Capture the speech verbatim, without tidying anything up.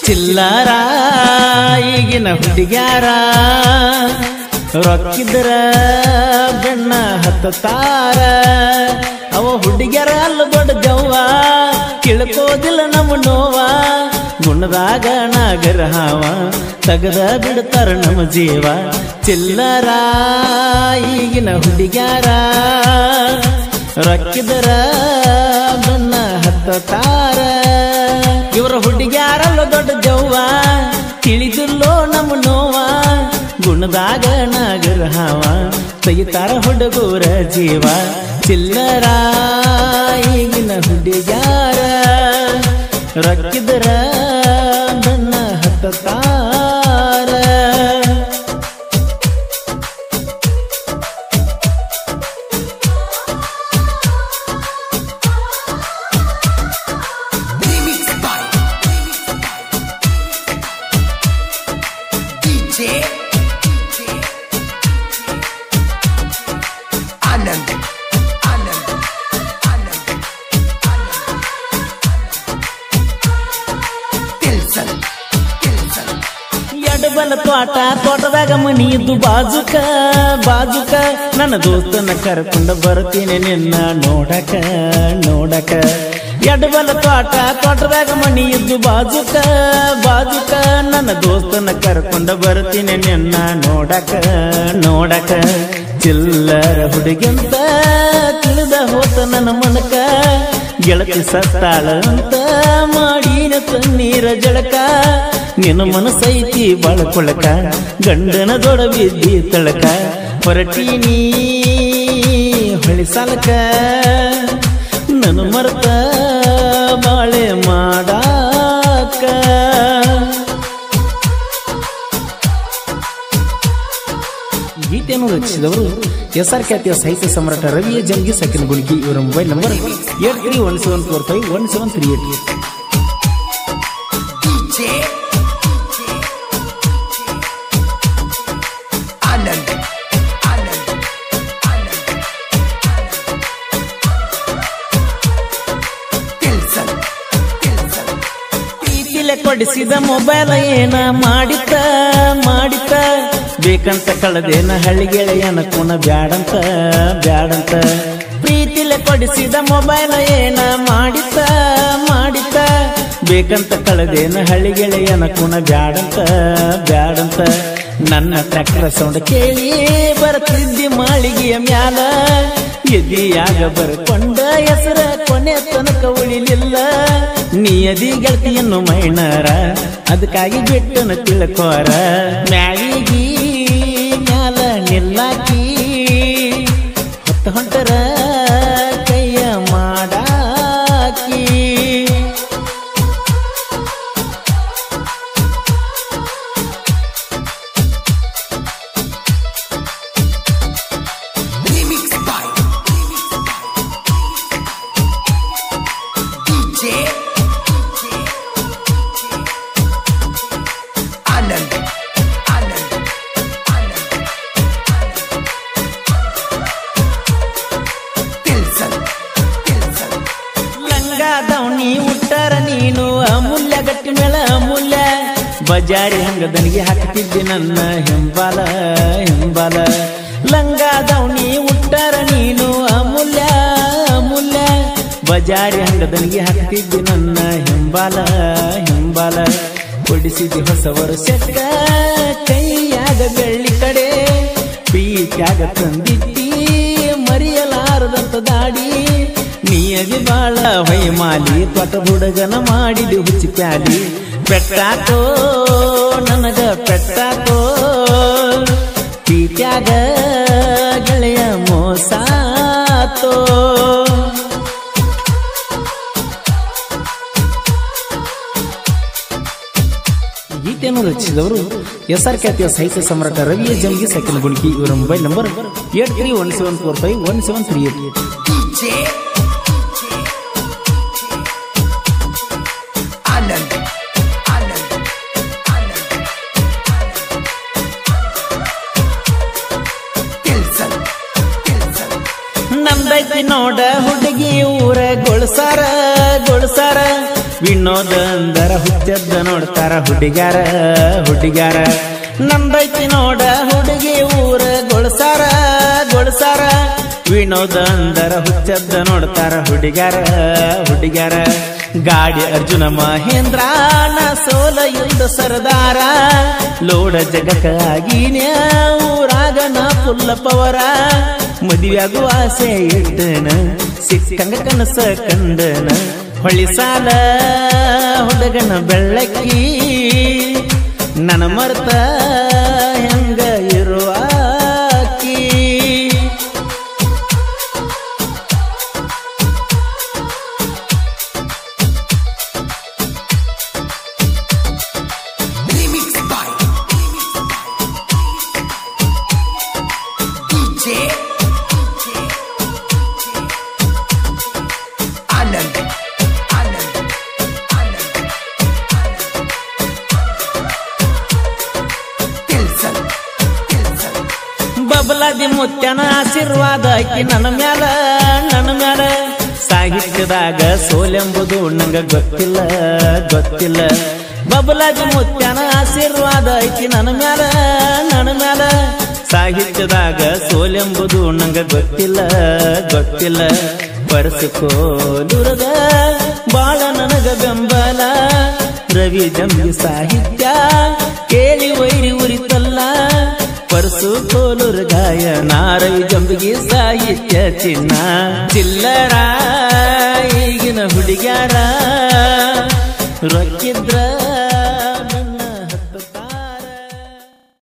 ಚಿಲ್ಲರ ಈಗಿನ ಹುಡುಗ್ಯಾರ ರೊಕ್ಕಿದ್ರ ಬೆಣ್ಣ ಹತ್ತಾರ ಅವ ಹುಡುಗ್ಯಾರ ಅಲ್ಲ ದೊಡ್ಡ ಜವ್ವ ಕಿಳ್ಕೋದಿಲ್ಲ ನಮ್ಮ ನೋವ ಗುಣದಾಗ ನಾಗರ ಹಾವ ತಗದ ಬಿಡ್ತಾರ ನಮ್ಮ ಜೀವ ಚಿಲ್ಲರ ಈಗಿನ ಹುಡುಗ್ಯಾರ ರೊಕ್ಕಿದ್ರ ಬೆಣ್ಣ ಹತ್ತಾರ ಇವರ ಹುಡುಗ್ಯಾರಲ್ಲ ದೊಡ್ಡ ಜವ್ವ ತಿಳಿದಿಲ್ಲೋ ನಮ್ಮ ನೋವ ಗುಣದಾಗ ನಾಗರ ಹಾವ ತೆಗಿತಾರ ಹುಡುಗರ ಜೀವ ಚಿಲ್ಲರ ಈಗಿನ ಹುಡುಗ್ಯಾರ ರೊಕ್ಕಿದ್ರ ಬೆಣ್ಣ ಹತ್ತಾರ ಎಡಬಲ ತೋಟ ತೋಟದಾಗ ಮನಿ ಇದ್ದು ಬಾಜುಕ ಬಾಜುಕ ನನ್ನ ದೋಸ್ತನ ಕರ್ಕೊಂಡ ಬರ್ತೀನಿ ನಿನ್ನ ನೋಡಕ ನೋಡಕ ಎಡಬಲ ತೋಟ ತೋಟದಾಗ ಮನಿ ಇದ್ದು ಬಾಜುಕ ಬಾಜುಕ ನನ್ನ ದೋಸ್ತನ ಕರ್ಕೊಂಡ ಬರ್ತೀನಿ ನಿನ್ನ ನೋಡಕ ನೋಡಕ ಚಿಲ್ಲರ ಹುಡುಗಿಂತ ತಿಳಿದ ಹೋತ ನನ್ನ ಮನಕ ಗೆಳತಿ ಸತ್ತಾಳ ಅಂತ ಮಾಡಿನ ತಣ್ಣೀರ ಜಳಕ ನಿನ್ನ ಮನಸೈತಿ ಬಾಳ್ಕೊಳಕ ಗಂಡನ ದೊಡ ಬಿದ್ದಿ ತಳಕ ಹೊರಟೀನಿ ಹೊಳಿ ಸಾಲಕ ನನ್ನ ಮರ್ತ ಬಾಳೆ ಮಾಡಾಕ ಗೀತೆಯನ್ನು ರಚಿಸಿದವರು ಎಸ್ ಆರ್ ಖ್ಯಾತಿಯ ಸಾಹಿತ್ಯ ಸಮ್ರಾಟ ರವಿಯ ಜಂಗಿ ಸಕಿನ ಗುಣಿಗಿ ಇವರ mobile number eight three one seven four five one seven three eight ಕೊಡಿಸಿದ ಮೊಬೈಲ್ ಏನ ಮಾಡಿತ ಮಾಡಿತ ಬೇಕಂತ ಕಳದೇನ ಹಳ್ಳಿಗೆಳೆಯನ ಕುಣ ಬ್ಯಾಡಂತ ಬ್ಯಾಡಂತ ಪ್ರೀತಿಲೆ ಕೊಡಿಸಿದ ಮೊಬೈಲ್ ಏನ ಮಾಡಿತ ಮಾಡಿತ ಬೇಕಂತ ಕಳದೇನ ಹಳ್ಳಿಗೆಳೆಯನ ಕುಣ ಬ್ಯಾಡಂತ ಬ್ಯಾಡಂತ ನನ್ನ ಟ್ರ್ಯಾಕ್ಟರ್ ಸೌಂಡ್ ಕೇಳಿ ಬರ್ತಿದ್ದಿ ಮಾಳಿಗೆಯ ಮ್ಯಾಲ ಎದಿಯಾಗ ಬರ್ಕೊಂಡ ಹೆಸರ ಕೊನೆ ತನಕ ಉಳಿಲಿಲ್ಲ ನೀ ಅದಿ ಗೆಳತಿಯನ್ನು ಮೈಣರ ಅದಕ್ಕಾಗಿ ಬಿಟ್ಟನ ತಿಳ್ಕೋರ ಮ್ಯಾಲಿಗಿ ಮ್ಯಾಲ ನಿಲ್ಲಾಕಿ ಹೊತ್ತ ಹೊಂಟರ ಕೈಯ ಮಾಡಾಕಿ ಬಜಾರಿ ಹಂಗದನಿಗೆ ಹಾಕ್ತಿದ್ದೆ ನನ್ನ ಹಿಂಬಾಲ ಹಿಂಬಾಲ ಲಂಗ ದೌಣಿ ಉಟ್ಟರ ನೀನು ಅಮೂಲ್ಯ ಅಮೂಲ್ಯ ಬಜಾರಿ ಹಂಗದನಿಗೆ ಹಾಕ್ತಿದ್ದೆ ನನ್ನ ಹಿಂಬಾಲ ಹಿಂಬಾಲ ಕೊಡಿಸಿದ್ದೆ ಹೊಸ ವರ್ಷಕ್ಕ ಕೈಯಾಗ ಬೆಳ್ಳಿ ಕಡೆ ಪೀಕ್ಯಾಗ ತಂದಿದ್ದಿ ಮರೆಯಲಾರದಂತ ದಾಡಿ ನೀಯದಿ ಬಾಳ ಹೊಯ್ಮಾಲಿ ತೊಟ ಹುಡುಗನ ಮಾಡಿದಿ ಹುಚ್ಚಿ ಪ್ಯಾಲಿ ಪೆಟ್ಟಾತೋ ನನಗ ಪೆಟ್ಟಾತೋ ಪೀಟ್ಯಾಗ ಗೆಳೆಯ ಮೋಸಾತೋ ಗೀತೆಯನ್ನು ರಚಿಸಿದವರು ಎಸ್ ಆರ್ ಖ್ಯಾತಿಯ ಸಾಹಿತ್ಯ ಸಮ್ರಾಟ ರವಿಯ ಜಂಗಿ ಸಕಿನ ಗುಣಿಗಿ ಇವರ mobile number eight three one seven four five one seven three eight ನಂದೈತಿ ನೋಡ ಹುಡುಗಿ ಊರ ಗೊಳಸಾರ ಗೊಳಸಾರ ವಿನೋದ ಅಂದರ ಹುಚ್ಚದ್ದ ನೋಡ್ತಾರ ಹುಡುಗಾರ ಹುಡುಗಾರ ನಂದೈತಿ ನೋಡ ಹುಡುಗಿ ಊರ ಗೊಳಸಾರ ಗೊಳಸಾರ ವಿನೋದ ಅಂದರ ಹುಚ್ಚದ್ದ ನೋಡ್ತಾರ ಹುಡುಗಾರ ಹುಡುಗಾರ ಗಾಡಿ ಅರ್ಜುನ ಮಹೇಂದ್ರ ನ ಸೋಲ ಯುದ್ಧ ಸರದಾರ ಲೋಡ ಜಗಕ್ಕಾಗಿನ ಊರಾಗ ನಾ ಫುಲ್ಲ ಪವರ ಮದುವೆಯಾಗುವ ಆಸೆ ಇಟ್ಟನ ಸಿಕ್ಕಂಗ ಕನಸ ಕಂಡನ ಹೊಳಿ ಸಾಲ ಹುಡುಗನ ಬೆಳ್ಳಕ್ಕಿ ನನ್ನ ಮರ್ತ ಹೆಂಗ ಇರುವಾಕಿ ಬಬಲಾದಿ ಮುತ್ಯನ ಆಶೀರ್ವಾದ ಆಕಿ ನನ್ನ ಮ್ಯಾಲ ನನ್ನ ಮ್ಯಾಲ ಸಾಹಿತ್ಯದಾಗ ಸೋಲೆಂಬುದು ನಂಗ ಗೊತ್ತಿಲ್ಲ ಗೊತ್ತಿಲ್ಲ ಬಬಲಾದಿ ಮುತ್ಯನ ಆಶೀರ್ವಾದ ಆಕಿ ನನ್ನ ಮ್ಯಾಲ ನನ್ನ ಮ್ಯಾಲ ಸಾಹಿತ್ಯದಾಗ ಸೋಲೆಂಬುದು ನಂಗ ಗೊತ್ತಿಲ್ಲ ಗೊತ್ತಿಲ್ಲ ಪರಸಕೋಲುರದ ಬಾಳ ನನಗ ಬೆಂಬಲ ರವಿ ಜಂಬಿ ಸಾಹಿತ್ಯ ಕೇಳಿ ವೈರಿ ಉರಿತಲ್ಲ ಪರಸು ಕೋಲೂರ ಗಾಯನ ರವಿ ಜಂಬಿಗೆ ಸಾಹಿತ್ಯ ಚಿನ್ನ ಚಿಲ್ಲರ ಈಗಿನ ಹುಡುಗ್ಯಾರ ರೊಕ್ಕಿದ್ರ